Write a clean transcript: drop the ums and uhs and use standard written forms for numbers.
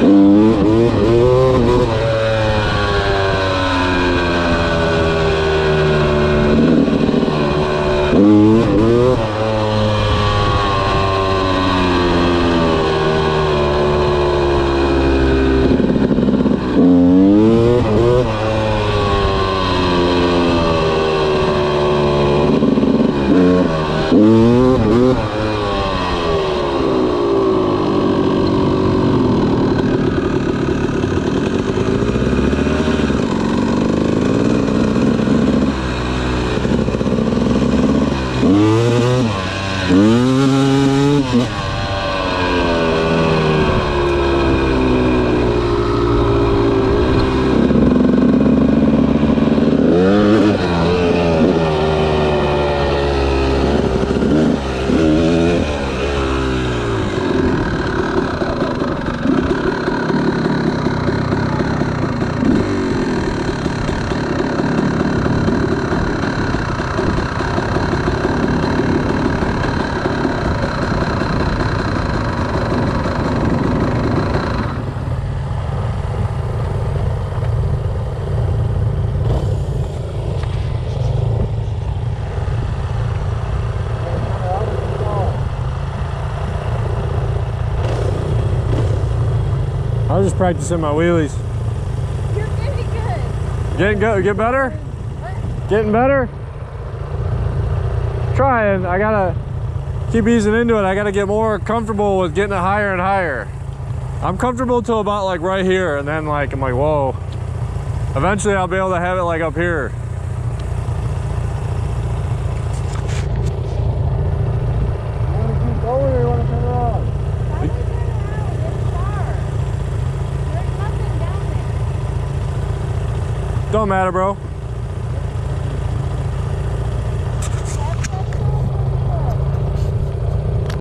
I was just practicing my wheelies. You're getting good. Getting good? Get better? What? Getting better? Trying. I gotta keep easing into it. I gotta get more comfortable with getting it higher and higher. I'm comfortable till about like right here, and then like I'm like, whoa. Eventually I'll be able to have it like up here. You want to keep going or you want to turn around? Why don't you turn around? It's far. There's nothing down there. Don't matter, bro.